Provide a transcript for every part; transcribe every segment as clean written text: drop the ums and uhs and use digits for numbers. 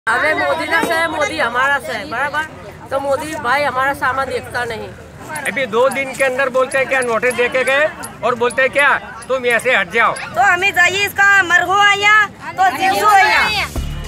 अरे मोदी ना से मोदी हमारा से बराबर, तो मोदी भाई हमारा सामान देखता नहीं। अभी 2 दिन के अंदर बोलते हैं क्या नोटिस दे के गए और बोलते हैं क्या तुम ऐसे हट जाओ। तो हमें चाहिए इसका मरहो आया तो जीसू आया।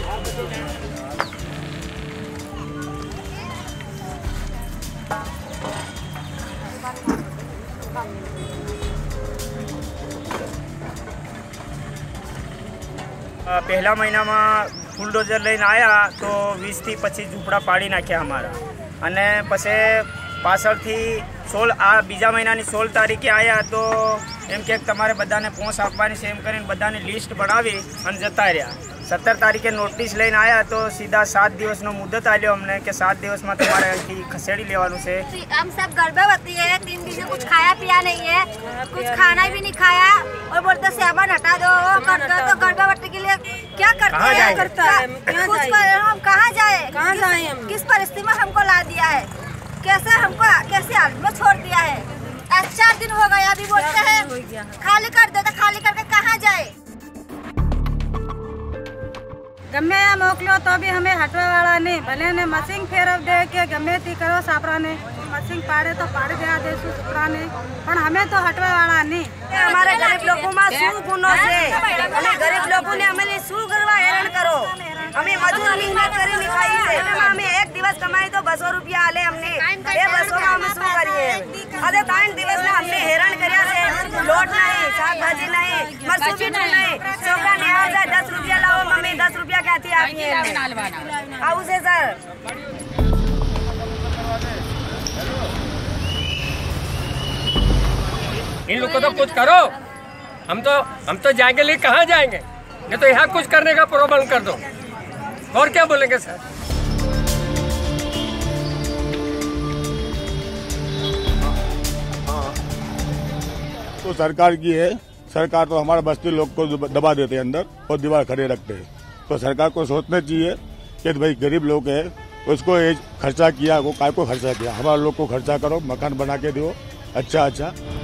પહેલા મહિનામાં બુલડોઝર લઈને આવ્યા તો 20 થી 25 ઝૂંપડા પાડી નાખ્યા અમારા અને પછી પાછળથી આ બીજા મહિનાની 16 તારીખે આવ્યા તો એમ કે તમારે બધાને પહોંચ આપવાની છે એમ કરીને બધાની લિસ્ટ બનાવી અને જતા રહ્યા। 17 તારીખે નોટિસ લઈને આવ્યા તો સીધા 7 દિવસનો મુદત આલ્યો અમને કે 7 દિવસમાં તમારે અહીંથી ખસેડી લેવાનું છે। हम सब गर्भवती है, 3 दिन से कुछ खाया पिया नहीं है, कुछ खाना भी नहीं खाया और बोलते सामान हटा दो वो कर दो। तो गर्भवती के लिए क्या करते हैं? हम कहाँ जाए हम? किस परिस्थिति में हमको ला दिया है? कैसे हमको कैसे हालत में छोड़ दिया है? 4 दिन हो गया, अभी बोलते हैं खाली कर दो। तो खाली करके कहाँ जाए? गमे मोकलो तो भी हमें हटवा वाला नहीं, भले ने मशीन फेरव दे के गमे ती करो सापरा ने मशीन पाड़े तो पाड़ गया दे सुपरा ने, पर हमें तो हटवा वाला नहीं। हमारे गरीब लोगों में शू गुनों से हमें गरीब लोगों ने हमें शू करवा हैरान करो। हमें मजूर मेहनत करी लिखाई से हमें 1 दिवस कमाई तो 200 रुपया आले हमने ये 200 में हमें शू करिए। अरे 3 दिवस में हमने हैरान करिया से लोट नहीं, शाक भाजी नहीं, मरसू भी नहीं, छोकरा ने आ जाए 10 रुपया लाओ मम्मी 10 रुपया कहती आपकी आओ से सर। इन लोग को तो कुछ करो। हम तो जाएंगे, लेकिन कहाँ जाएंगे? ये तो यहाँ कुछ करने का प्रॉब्लम कर दो, और क्या बोलेंगे सर? तो सरकार की है, सरकार तो हमारे बस्ती लोग को दबा देते हैं अंदर और दीवार खड़े रखते हैं। तो सरकार को सोचना चाहिए कि भाई गरीब लोग है उसको खर्चा किया, वो काय को खर्चा किया, हमारे लोग को खर्चा करो, मकान बना के दो अच्छा।